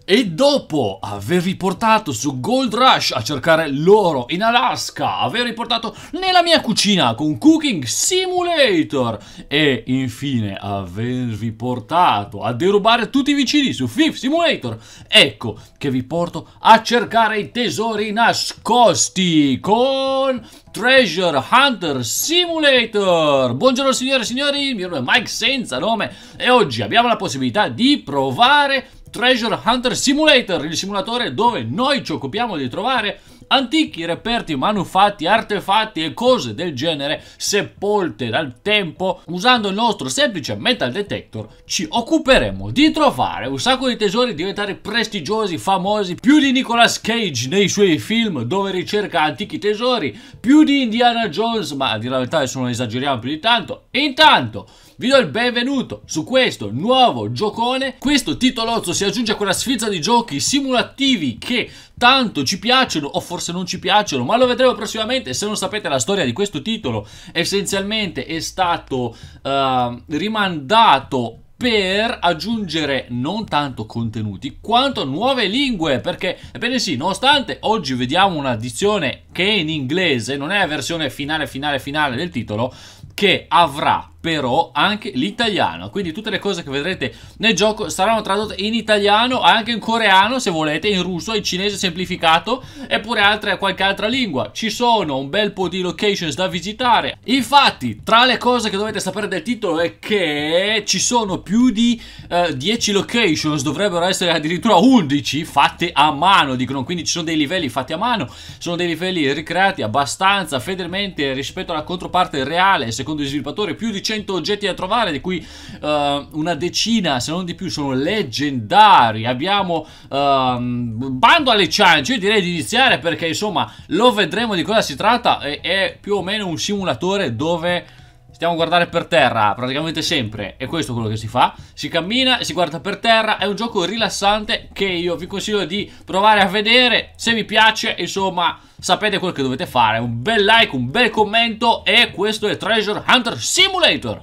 E dopo avervi portato su Gold Rush a cercare l'oro in Alaska, avervi portato nella mia cucina con Cooking Simulator e infine avervi portato a derubare tutti i vicini su Thief Simulator, ecco che vi porto a cercare i tesori nascosti con Treasure Hunter Simulator. Buongiorno signore e signori, il mio nome è Mike senza nome e oggi abbiamo la possibilità di provare Treasure Hunter Simulator, il simulatore dove noi ci occupiamo di trovare antichi reperti, manufatti, artefatti e cose del genere sepolte dal tempo. Usando il nostro semplice metal detector ci occuperemo di trovare un sacco di tesori, diventare prestigiosi, famosi, più di Nicolas Cage nei suoi film dove ricerca antichi tesori, più di Indiana Jones, ma a dire la verità adesso non esageriamo più di tanto. Intanto vi do il benvenuto su questo nuovo giocone. Questo titolozzo si aggiunge a quella sfilza di giochi simulativi che tanto ci piacciono o forse non ci piacciono, ma lo vedremo prossimamente. Se non sapete la storia di questo titolo, essenzialmente è stato rimandato per aggiungere non tanto contenuti quanto nuove lingue, perché ebbene sì, nonostante oggi vediamo un'edizione che è in inglese, non è la versione finale del titolo, che avrà però anche l'italiano, quindi tutte le cose che vedrete nel gioco saranno tradotte in italiano, anche in coreano se volete, in russo, in cinese semplificato e pure qualche altra lingua. Ci sono un bel po' di locations da visitare. Infatti tra le cose che dovete sapere del titolo è che ci sono più di 10 locations, dovrebbero essere addirittura 11 fatte a mano, dicono, quindi ci sono dei livelli fatti a mano, sono dei livelli ricreati abbastanza fedelmente rispetto alla controparte reale, secondo gli sviluppatori. Più di 100 oggetti da trovare, di cui una decina se non di più sono leggendari. Abbiamo bando alle ciance. Io direi di iniziare perché insomma lo vedremo di cosa si tratta. È più o meno un simulatore dove stiamo a guardare per terra praticamente sempre, è questo quello che si fa, si cammina e si guarda per terra. È un gioco rilassante che io vi consiglio di provare a vedere. Se vi piace, insomma, sapete quello che dovete fare: un bel like, un bel commento. E questo è Treasure Hunter Simulator.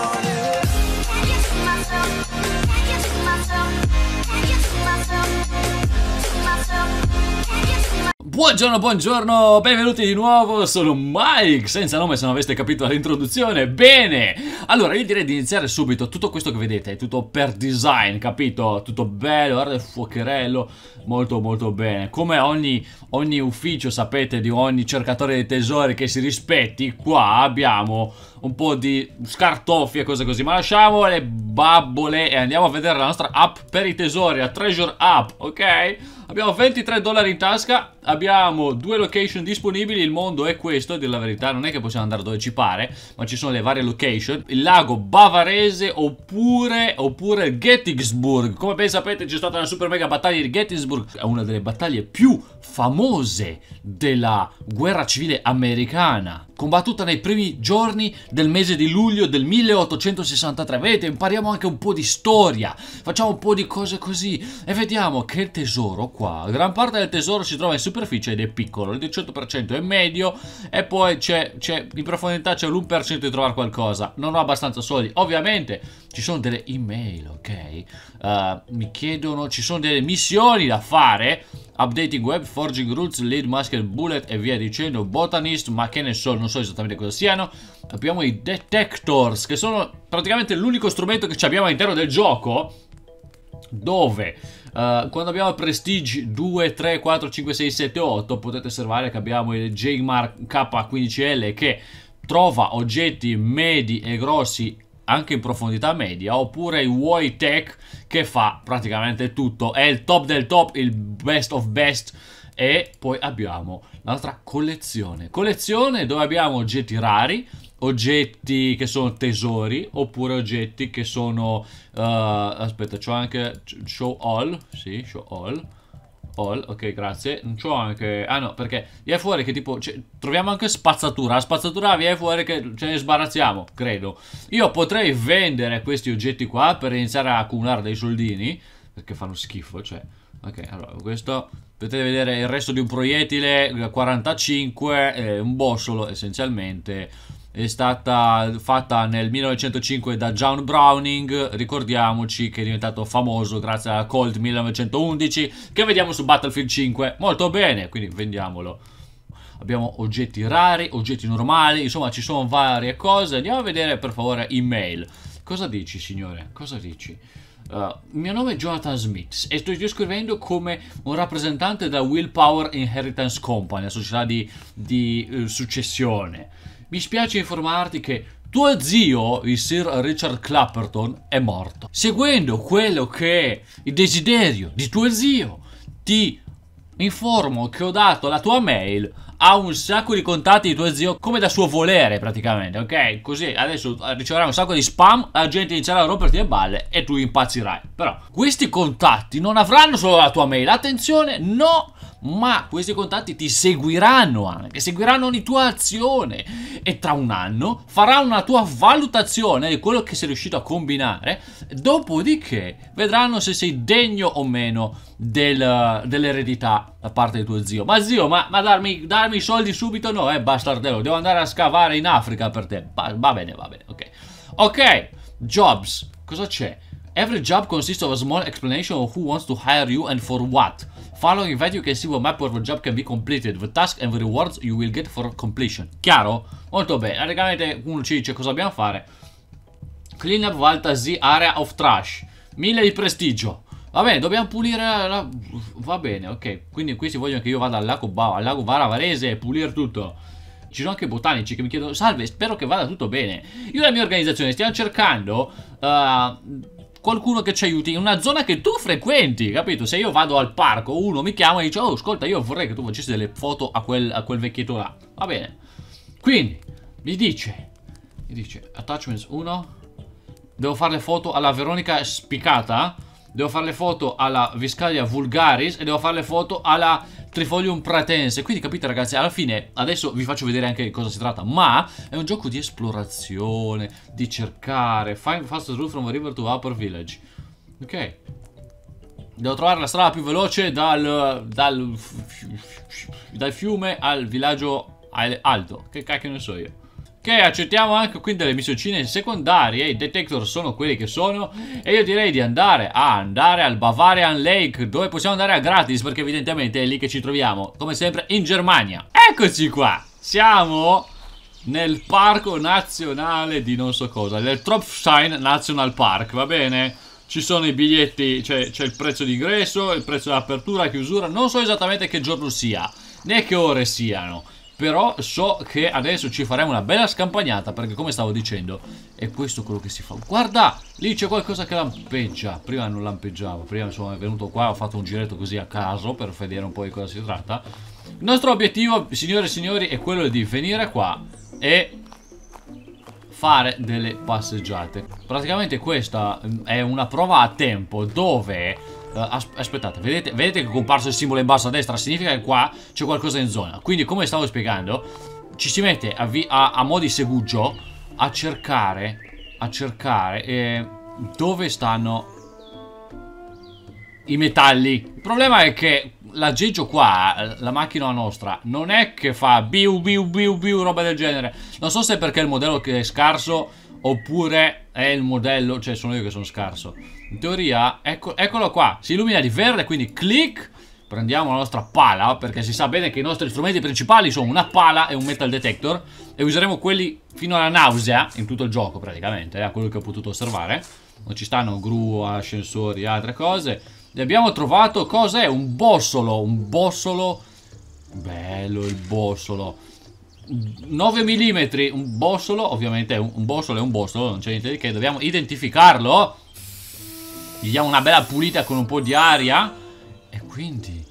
Buongiorno, benvenuti di nuovo, sono Mike, senza nome se non aveste capito dall'introduzione. Bene, allora io direi di iniziare subito. Tutto questo che vedete è tutto per design, capito? Tutto bello, guarda il fuocherello, molto bene. Come ogni ufficio, sapete, di ogni cercatore di tesori che si rispetti, qua abbiamo un po' di scartoffie e cose così. Ma lasciamo le babbole e andiamo a vedere la nostra app per i tesori, la Treasure App, ok? Abbiamo $23 in tasca, abbiamo 2 location disponibili, il mondo è questo, a dire la verità, non è che possiamo andare dove ci pare, ma ci sono le varie location, il lago bavarese oppure Gettysburg. Come ben sapete c'è stata una super mega battaglia di Gettysburg, è una delle battaglie più famose della guerra civile americana, combattuta nei primi giorni del mese di luglio del 1863. Vedete, impariamo anche un po' di storia, facciamo un po' di cose così e vediamo che il tesoro qua, gran parte del tesoro si trova in superficie ed è piccolo, il 18% è medio e poi c'è in profondità c'è l'1% di trovare qualcosa. Non ho abbastanza soldi, ovviamente. Ci sono delle email, ok? Mi chiedono, ci sono delle missioni da fare: updating web, forging rules, lead, musket, bullet e via dicendo, botanist, ma che ne so, non so esattamente cosa siano. Abbiamo i detectors, che sono praticamente l'unico strumento che abbiamo all'interno del gioco, dove quando abbiamo prestige 2, 3, 4, 5, 6, 7, 8 potete osservare che abbiamo il JMark K15L che trova oggetti medi e grossi anche in profondità media, oppure il Wojtek che fa praticamente tutto, è il top del top, il best of best. E poi abbiamo l'altra collezione dove abbiamo oggetti rari, oggetti che sono tesori, oppure oggetti che sono aspetta, c'ho anche show all, sì, show all, ok, grazie. C'ho anche, ah no, perché viene fuori che tipo troviamo anche spazzatura. La spazzatura viene fuori che ce ne sbarazziamo, credo. Io potrei vendere questi oggetti qua per iniziare a accumulare dei soldini, perché fanno schifo, cioè. Ok, allora questo potete vedere il resto di un proiettile 45, un bossolo essenzialmente. è stata fatta nel 1905 da John Browning, ricordiamoci che è diventato famoso grazie alla Colt 1911 che vediamo su Battlefield 5, molto bene, quindi vendiamolo. Abbiamo oggetti rari, oggetti normali, insomma ci sono varie cose. Andiamo a vedere per favore email. Cosa dici, signore? Cosa dici? Mio nome è Jonathan Smith e sto scrivendo come un rappresentante da Willpower Inheritance Company, la società di successione. Mi spiace informarti che tuo zio, il Sir Richard Clapperton, è morto. Seguendo quello che è il desiderio di tuo zio, ti informo che ho dato la tua mail a un sacco di contatti di tuo zio come da suo volere praticamente, ok? Così adesso riceverai un sacco di spam, la gente inizierà a romperti le balle e tu impazzirai. Però questi contatti non avranno solo la tua mail, attenzione, no! Ma questi contatti ti seguiranno anche, seguiranno ogni tua azione e tra un anno faranno una tua valutazione di quello che sei riuscito a combinare, dopodiché vedranno se sei degno o meno dell'eredità da parte di tuo zio. Ma zio, ma darmi i soldi subito? No, bastardello, devo andare a scavare in Africa per te. Va bene, ok. Ok, jobs, cosa c'è? Every job consists of a small explanation of who wants to hire you and for what. Following that you can see what map where the job can be completed, the task and the rewards you will get for completion. Chiaro? Molto bene. Praticamente uno ci dice cosa dobbiamo fare. Clean up Valtasi area of trash. 1000 di prestigio. Va bene, dobbiamo pulire va bene, ok. Quindi questi vogliono che io vada al lago Vara Varese e pulire tutto. Ci sono anche botanici che mi chiedono: salve, spero che vada tutto bene. Io e la mia organizzazione stiamo cercando qualcuno che ci aiuti in una zona che tu frequenti, capito? Se io vado al parco, uno mi chiama e dice: oh, ascolta, io vorrei che tu facessi delle foto a quel vecchietto là. Va bene. Quindi mi dice attachments 1, devo fare le foto alla Veronica Spicata, devo fare le foto alla Viscalia Vulgaris e devo fare le foto alla Trifolium Pratense. Quindi capite ragazzi, alla fine adesso vi faccio vedere anche di cosa si tratta, ma è un gioco di esplorazione, di cercare. Find fastest route from a river to upper village. Ok, devo trovare la strada più veloce dal fiume al villaggio alto. Che cacchio ne so io. Ok, accettiamo anche quindi delle missioncine secondarie. I detector sono quelli che sono. E io direi di andare al Bavarian Lake, dove possiamo andare a gratis, perché evidentemente è lì che ci troviamo, come sempre in Germania. Eccoci qua. Siamo nel parco nazionale di non so cosa, nel Tropfstein National Park, va bene? Ci sono i biglietti, c'è il prezzo di ingresso, il prezzo dell'apertura, chiusura. Non so esattamente che giorno sia, né che ore siano, però so che adesso ci faremo una bella scampagnata, perché come stavo dicendo è questo quello che si fa. Guarda, lì c'è qualcosa che lampeggia. Prima non lampeggiava, prima sono venuto qua, ho fatto un giretto così a caso per vedere un po' di cosa si tratta. Il nostro obiettivo, signore e signori, è quello di venire qua e fare delle passeggiate. Praticamente questa è una prova a tempo dove aspettate, vedete che è comparso il simbolo in basso a destra? Significa che qua c'è qualcosa in zona. Quindi, come stavo spiegando, ci si mette a mo' di segugio a cercare dove stanno i metalli. Il problema è che l'aggeggio qua, la macchina nostra, non è che fa biu biu biu biu, roba del genere. Non so se è perché è il modello che è scarso oppure è il modello, cioè sono io che sono scarso. In teoria, eccolo qua, si illumina di verde, quindi clic, prendiamo la nostra pala, perché si sa bene che i nostri strumenti principali sono una pala e un metal detector, e useremo quelli fino alla nausea in tutto il gioco praticamente, a quello che ho potuto osservare. Non ci stanno gru, ascensori, altre cose. E abbiamo trovato, cos'è? Un bossolo, bello il bossolo, 9 mm, un bossolo, ovviamente un bossolo è un bossolo, non c'è niente di che, dobbiamo identificarlo, gli diamo una bella pulita con un po' di aria, e quindi,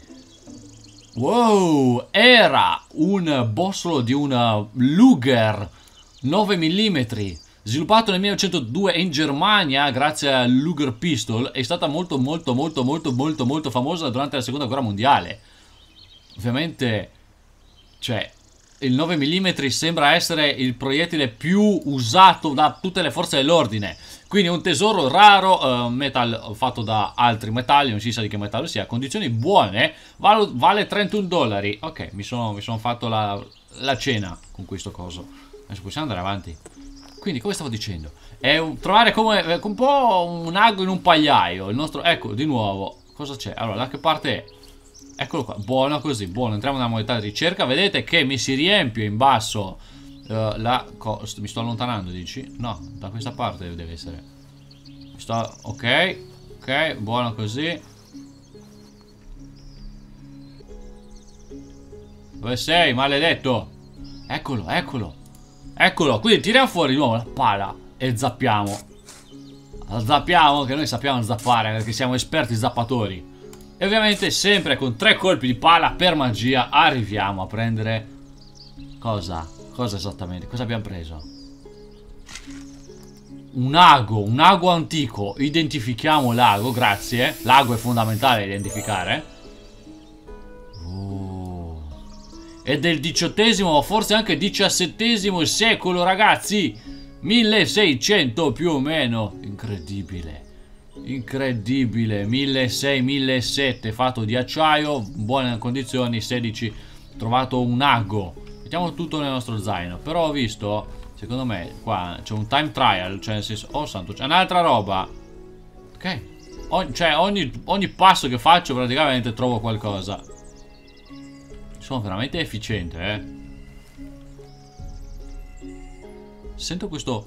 wow, era un bossolo di una Luger 9 mm, sviluppato nel 1902 in Germania grazie al Luger Pistol. È stata molto famosa durante la seconda guerra mondiale. Ovviamente, cioè, il 9 mm sembra essere il proiettile più usato da tutte le forze dell'ordine. Quindi un tesoro raro, metal fatto da altri metalli, non si sa di che metallo sia, condizioni buone, vale $31. Ok, mi sono fatto la cena con questo coso. Adesso possiamo andare avanti. Quindi, come stavo dicendo, è trovare come un po' un ago in un pagliaio. Il nostro, ecco, di nuovo. Cosa c'è? Allora, da che parte è? Eccolo qua, buono così, buono. Entriamo nella modalità di ricerca. Vedete che mi si riempie in basso mi sto allontanando, dici? No, da questa parte deve essere. Ok, ok, buono così. Dove sei, maledetto? Eccolo, eccolo. Eccolo, quindi tiriamo fuori di nuovo la pala e zappiamo. Zappiamo, che noi sappiamo zappare perché siamo esperti zappatori. E ovviamente sempre con 3 colpi di pala per magia arriviamo a prendere... Cosa? Cosa esattamente? Cosa abbiamo preso? Un ago antico. Identifichiamo l'ago, grazie. L'ago è fondamentale da identificare. Oh. È del XVIII o forse anche XVII secolo, ragazzi. 1600 più o meno. Incredibile. Incredibile. 1600-1700 fatto di acciaio, buone condizioni. 16. Trovato un ago. Mettiamo tutto nel nostro zaino. Però ho visto, secondo me qua c'è un time trial, cioè nel senso, oh santo, c'è un'altra roba. Ok. Cioè ogni passo che faccio praticamente trovo qualcosa. Sono veramente efficiente, Sento questo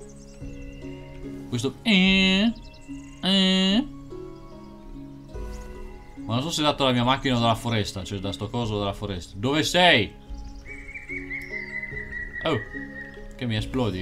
ma non so se è dato la mia macchina o dalla foresta. Cioè da sto coso della foresta. Dove sei? Oh, che mi esplodi.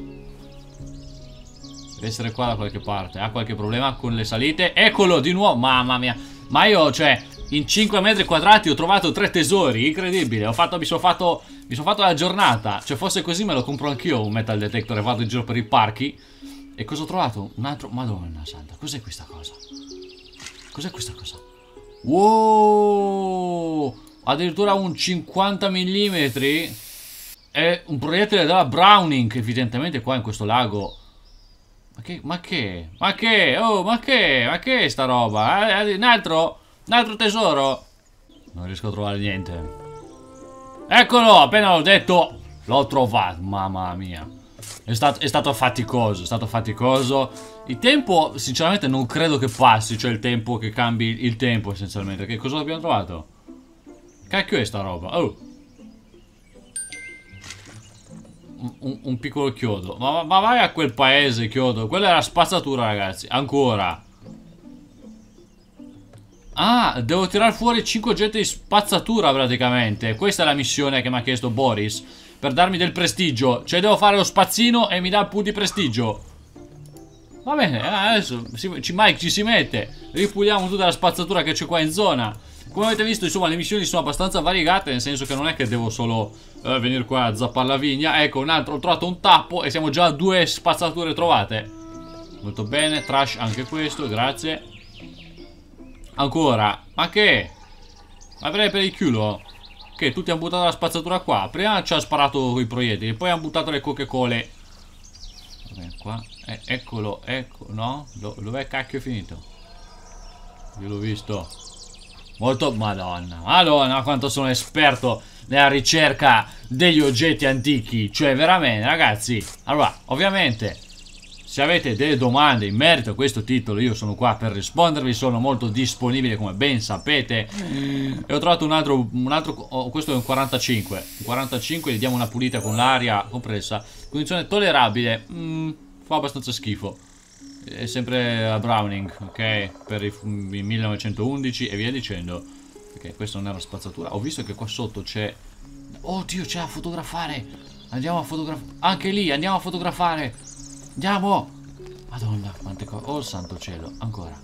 Deve essere qua da qualche parte. Ha qualche problema con le salite. Eccolo di nuovo. Mamma mia. Ma io, cioè, in 5 metri quadrati ho trovato 3 tesori. Incredibile. Mi sono fatto la giornata. Cioè, fosse così me lo compro anch'io un metal detector e vado in giro per i parchi. E cosa ho trovato? Un altro... Madonna santa. Cos'è questa cosa? Cos'è questa cosa? Wow! Addirittura un 50 mm. È un proiettile della Browning, evidentemente qua in questo lago. Ma che è sta roba? Un altro tesoro? Non riesco a trovare niente. Eccolo, appena l'ho detto, l'ho trovato, mamma mia. È stato faticoso, Il tempo, sinceramente, non credo che passi, cioè il tempo che cambi il tempo, essenzialmente. Che cosa abbiamo trovato? Cacchio è sta roba? Oh! Un piccolo chiodo. Ma vai a quel paese, chiodo. Quella è la spazzatura, ragazzi. Ancora. Ah, devo tirare fuori 5 oggetti di spazzatura, praticamente. Questa è la missione che mi ha chiesto Boris. Per darmi del prestigio. Cioè devo fare lo spazzino e mi dà un punto di prestigio. Va bene, adesso Mike ci si mette. Ripuliamo tutta la spazzatura che c'è qua in zona. Come avete visto, insomma, le missioni sono abbastanza variegate. Nel senso che non è che devo solo venire qua a zappare la vigna. Ecco, ho trovato un tappo e siamo già a 2 spazzature trovate. Molto bene, trash anche questo, grazie. Ancora, ma che? Ma per il culo? Che tutti hanno buttato la spazzatura qua. Prima ci ha sparato con i proiettili, poi hanno buttato le coca-cola. Vabbè, qua. Eccolo, ecco, no? Dov'è cacchio è finito? Io l'ho visto. Molto... Madonna, quanto sono esperto nella ricerca degli oggetti antichi. Cioè, veramente, ragazzi. Allora, ovviamente, se avete delle domande in merito a questo titolo, io sono qua per rispondervi. Sono molto disponibile, come ben sapete. E ho trovato un altro questo è un 45. Un 45, gli diamo una pulita con l'aria compressa. Condizione tollerabile. Fa abbastanza schifo. È sempre a Browning, ok? Per i 1911 e via dicendo. Ok, questa non è una spazzatura. Ho visto che qua sotto c'è... Oddio, c'è da fotografare. Andiamo a fotografare. Anche lì, andiamo a fotografare. Andiamo. Madonna, quante cose. Oh, santo cielo, ancora.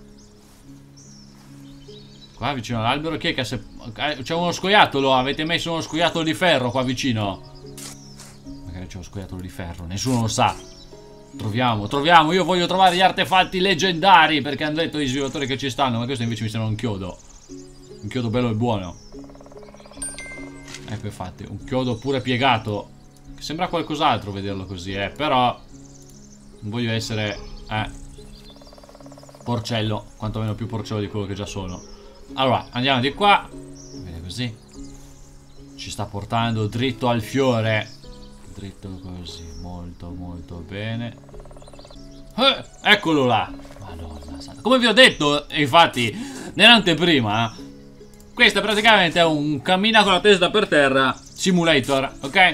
Qua vicino all'albero. Chi è che c'è uno scoiattolo? Avete messo uno scoiattolo di ferro qua vicino? Magari c'è uno scoiattolo di ferro, nessuno lo sa. Troviamo, io voglio trovare gli artefatti leggendari, perché hanno detto gli sviluppatori che ci stanno. Ma questo invece mi sembra un chiodo. Un chiodo bello e buono. Ecco, infatti, un chiodo pure piegato. Che sembra qualcos'altro vederlo così, però non voglio essere porcello, quantomeno più porcello di quello che già sono. Allora, andiamo di qua. Bene così. Ci sta portando dritto al fiore. Dritto così, molto molto bene. Eccolo là. Madonna santa. Come vi ho detto, infatti, nell'anteprima, questo praticamente è un cammina con la testa per terra simulator, ok?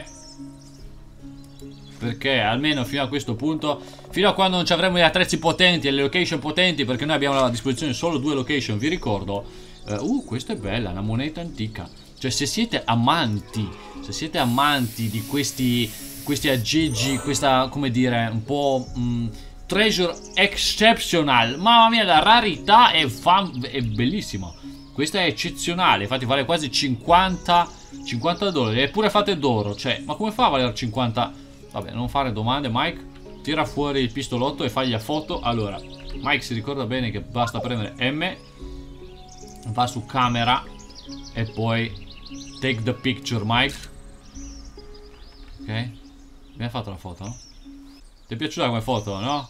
Perché almeno fino a questo punto, fino a quando non ci avremo gli attrezzi potenti e le location potenti, perché noi abbiamo a disposizione solo 2 location, vi ricordo. Questa è bella, una moneta antica. Cioè, se siete amanti di questi aggeggi, questa, come dire, un po' treasure exceptional. Mamma mia, la rarità è bellissima. Questa è eccezionale, infatti vale quasi 50 dollari, eppure fatte d'oro. Cioè, ma come fa a valere 50? Vabbè, non fare domande, Mike. Tira fuori il pistolotto e fagli la foto. Allora, Mike si ricorda bene che basta premere M, va su camera e poi take the picture, Mike. Ok? Abbiamo fatto la foto? Ti è piaciuta come foto, no?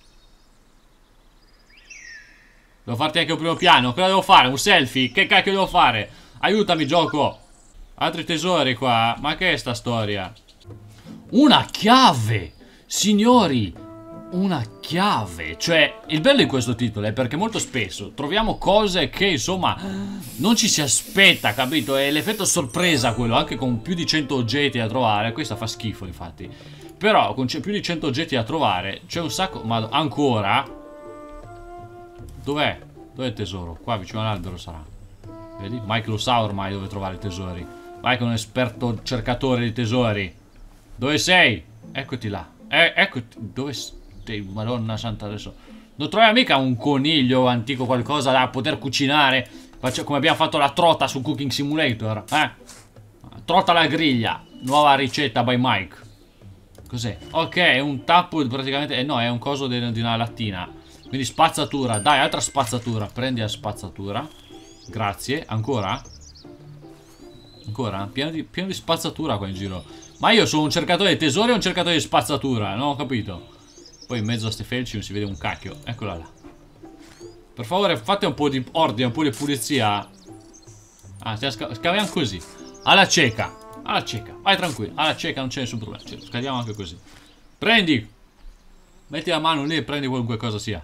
Devo farti anche un primo piano. Cosa devo fare? Un selfie? Che cacchio devo fare? Aiutami, gioco. Altri tesori qua. Ma che è sta storia? Una chiave! Signori, una chiave. Cioè, il bello di questo titolo è perché molto spesso troviamo cose che, insomma, non ci si aspetta, capito? È l'effetto sorpresa quello, anche con più di 100 oggetti da trovare. Questa fa schifo, infatti. Però, con più di 100 oggetti da trovare, c'è un sacco... Ma ancora... Dov'è? Dov'è il tesoro? Qua vicino all'albero sarà. Vedi? Mike lo sa ormai dove trovare i tesori. Mike è un esperto cercatore di tesori. Dove sei? Eccoti là. Eccoti. Dove sei? Madonna santa, adesso. Non trovi mica un coniglio antico, qualcosa da poter cucinare? Come abbiamo fatto la trota su Cooking Simulator. Trota alla griglia. Nuova ricetta by Mike. Cos'è? Ok, è un tappo praticamente. No, è un coso di una lattina. Quindi spazzatura. Dai, altra spazzatura. Prendi la spazzatura. Grazie. Ancora? Ancora? Pieno di spazzatura qua in giro. Ma io sono un cercatore di tesori o un cercatore di spazzatura? Non ho capito. Poi in mezzo a ste felci non si vede un cacchio. Eccola là. Per favore fate un po' di ordine, un po' di pulizia. Scaviamo così. Alla cieca. Alla cieca. Vai tranquillo. Alla cieca non c'è nessun problema. Scaviamo anche così. Prendi. Metti la mano lì e prendi qualunque cosa sia.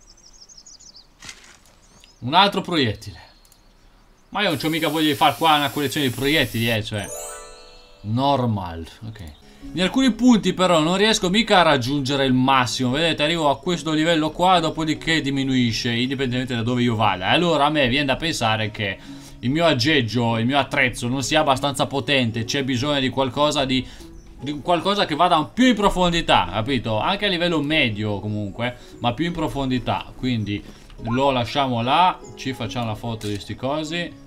Un altro proiettile. Ma io non c'ho mica voglia di fare qua una collezione di proiettili, cioè. Normal, ok. In alcuni punti però non riesco mica a raggiungere il massimo. Vedete, arrivo a questo livello qua, dopodiché diminuisce, indipendentemente da dove io vada. Allora a me viene da pensare che il mio aggeggio, il mio attrezzo non sia abbastanza potente. C'è bisogno di qualcosa di qualcosa che vada più in profondità, capito? Anche a livello medio comunque, ma più in profondità. Quindi lo lasciamo là, ci facciamo la foto di sti cosi.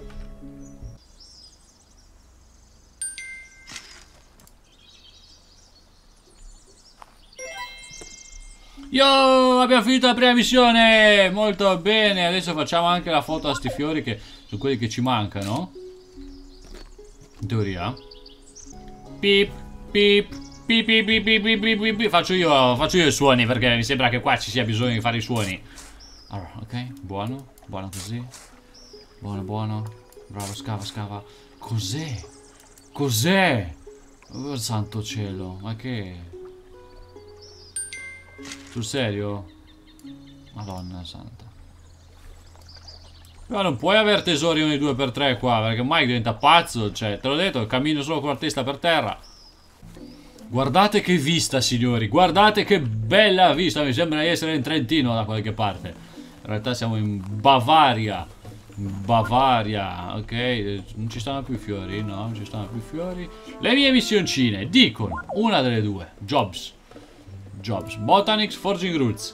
Yo, abbiamo finito la prima missione. Molto bene. Adesso facciamo anche la foto a sti fiori, che sono quelli che ci mancano, in teoria. Pip, pip, pip, pip, pip, pip, pip, pip, pip. Faccio io i suoni, perché mi sembra che qua ci sia bisogno di fare i suoni. Allora, ok, buono. Buono così. Buono, buono. Bravo, scava, scava. Cos'è? Cos'è? Oh, santo cielo. Ma che... Sul serio? Madonna santa. Però non puoi avere tesori ogni 2x3 qua, perché Mike diventa pazzo. Cioè, te l'ho detto, cammino solo con la testa per terra. Guardate che vista, signori. Guardate che bella vista. Mi sembra di essere in Trentino da qualche parte. In realtà siamo in Bavaria. Bavaria. Ok, non ci stanno più fiori. No, non ci stanno più fiori. Le mie missioncine dicono una delle due. Jobs. Botanics, Forging Roots.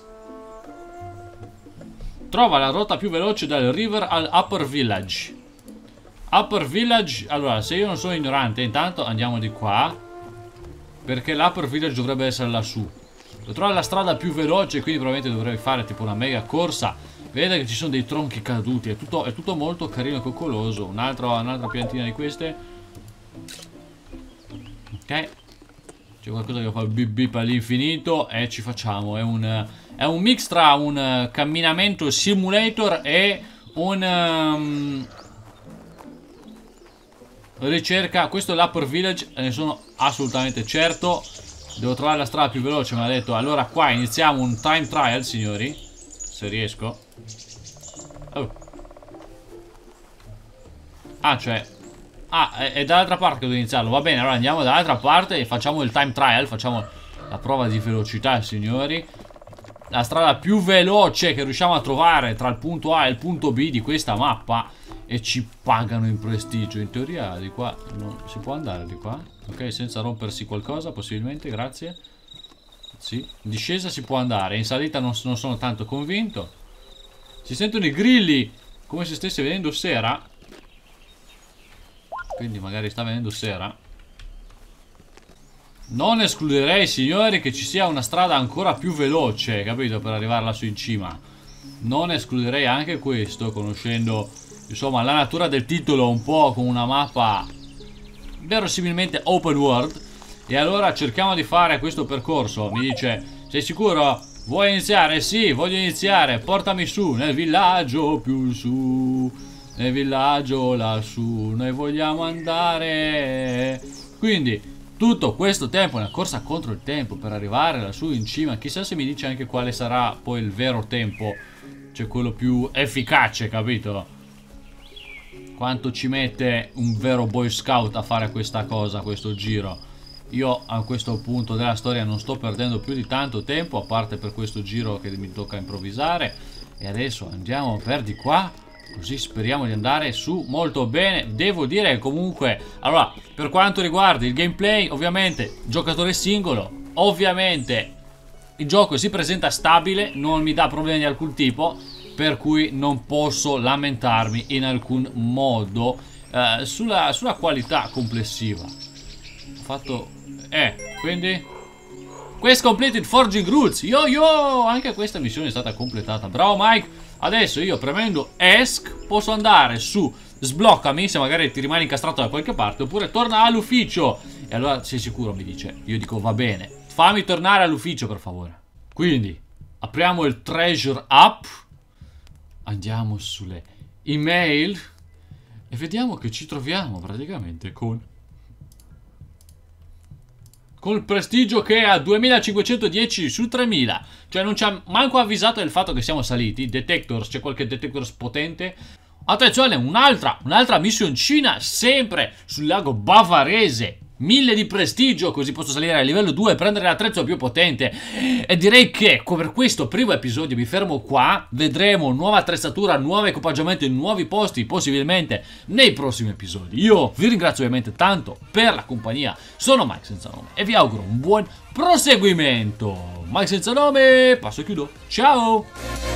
Trova la rotta più veloce dal river al Upper Village. Upper Village. Allora, se io non sono ignorante, intanto andiamo di qua, perché l'Upper Village dovrebbe essere lassù. Devo trovare la strada più veloce, quindi probabilmente dovrei fare tipo una mega corsa. Vedete che ci sono dei tronchi caduti. È tutto molto carino e coccoloso. Un'altra piantina di queste. Ok. C'è qualcosa che fa il bip bip all'infinito e ci facciamo. È un mix tra un camminamento simulator e un ricerca, questo è l'Upper Village, ne sono assolutamente certo. Devo trovare la strada più veloce, mi ha detto. Allora qua iniziamo un time trial, signori. Se riesco. Oh. Ah, cioè... Ah, è dall'altra parte che devo iniziarlo. Va bene, allora andiamo dall'altra parte e facciamo il time trial. Facciamo la prova di velocità, signori. La strada più veloce che riusciamo a trovare tra il punto A e il punto B di questa mappa. E ci pagano in prestigio. In teoria di qua non si può andare di qua. Ok, senza rompersi qualcosa possibilmente, grazie. Sì, in discesa si può andare. In salita non sono tanto convinto. Si sentono i grilli come se stesse venendo sera. Quindi magari sta venendo sera. Non escluderei, signori, che ci sia una strada ancora più veloce, capito? Per arrivare lassù in cima. Non escluderei anche questo, conoscendo, insomma, la natura del titolo, un po' con una mappa verosimilmente open world. E allora cerchiamo di fare questo percorso. Mi dice, sei sicuro? Vuoi iniziare? Sì, voglio iniziare. Portami su, nel villaggio più su, nel villaggio lassù noi vogliamo andare. Quindi tutto questo tempo è una corsa contro il tempo per arrivare lassù in cima. Chissà se mi dice anche quale sarà poi il vero tempo, cioè quello più efficace, capito? Quanto ci mette un vero boy scout a fare questa cosa, questo giro. Io a questo punto della storia non sto perdendo più di tanto tempo, a parte per questo giro che mi tocca improvvisare. E adesso andiamo per di qua, così speriamo di andare su molto bene. Devo dire comunque, allora, per quanto riguarda il gameplay, ovviamente giocatore singolo, ovviamente il gioco si presenta stabile, non mi dà problemi di alcun tipo, per cui non posso lamentarmi in alcun modo sulla qualità complessiva. Ho fatto... quindi... Quest completed Forging Roots. Anche questa missione è stata completata. Bravo Mike. Adesso io premendo ESC posso andare su sbloccami, se magari ti rimani incastrato da qualche parte, oppure torna all'ufficio. E allora sei sicuro, mi dice. Io dico va bene, fammi tornare all'ufficio per favore. Quindi apriamo il Treasure App, andiamo sulle email e vediamo che ci troviamo praticamente con il prestigio che è a 2510 su 3000. Cioè non ci ha manco avvisato del fatto che siamo saliti. Detectors, c'è qualche detectors potente? Attenzione, un'altra missioncina sempre sul lago Bavarese. 1000 di prestigio, così posso salire a livello 2 e prendere l'attrezzo più potente. E direi che per questo primo episodio mi fermo qua. Vedremo nuova attrezzatura, nuovo equipaggiamento in nuovi posti, possibilmente nei prossimi episodi. Io vi ringrazio ovviamente tanto per la compagnia. Sono Mike Senza Nome e vi auguro un buon proseguimento. Mike Senza Nome, passo e chiudo. Ciao!